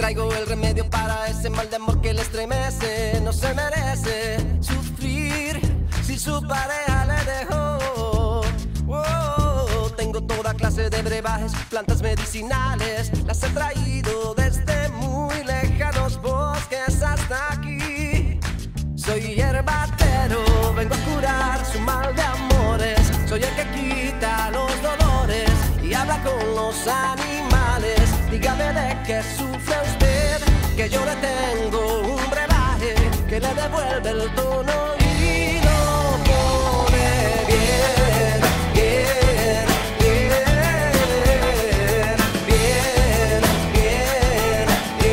traigo el remedio para ese mal de amor que le estremece. No se merece sufrir si su pareja le dejó. Tengo toda clase de brebajes, plantas medicinales. Las he traído desde muy lejanos bosques hasta aquí. Soy yerbatero, vengo a curar su mal de amores. Soy el que quita los dolores y habla con los animales. Dígame de qué sufre usted, que yo le tengo un brebaje que le devuelve el tono y lo pone bien, bien, bien, bien, bien,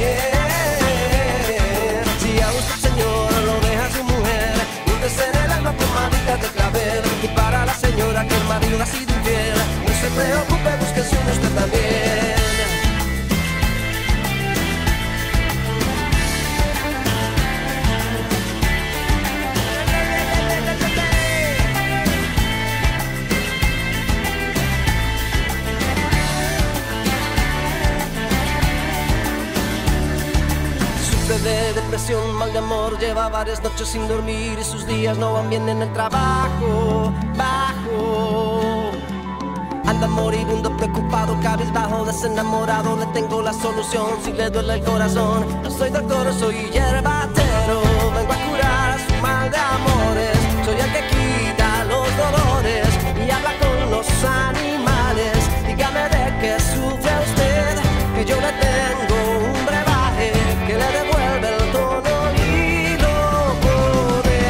bien. Si a usted, señor, lo deja su mujer, úntese en el alma pomaditas de clavel. Y para la señora que el marido ha sido infiel, no se preocupe, búsquese uno usted también. De depresión, mal de amor, lleva varias noches sin dormir y sus días no van bien en el trabajo. Bajo, anda moribundo, preocupado, cabizbajo, desenamorado. Le tengo la solución si le duele el corazón. No soy doctor, soy yerbatero, vengo a curar su mal de amores. Soy el que quita los dolores y habla con los animales. Dígame de qué sufre usted, que yo le tengo un brebaje que le devuelve el tono y lo pone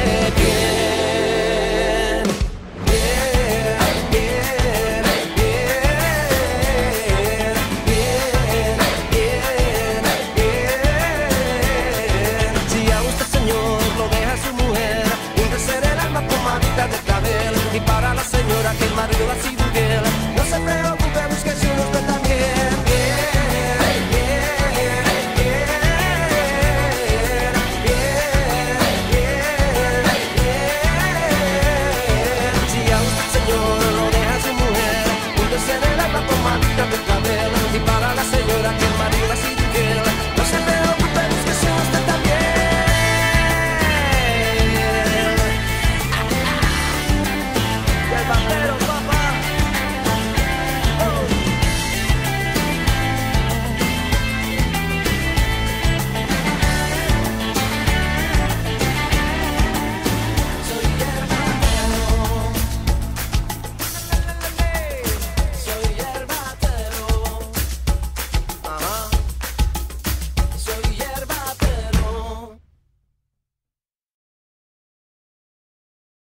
bien, bien, bien, bien, bien, bien. Si a usted, señor, lo deja su mujer, úntese el alma pomaditas de clavel. Y para la señora que el marido ha sido infiel, no se preocupe,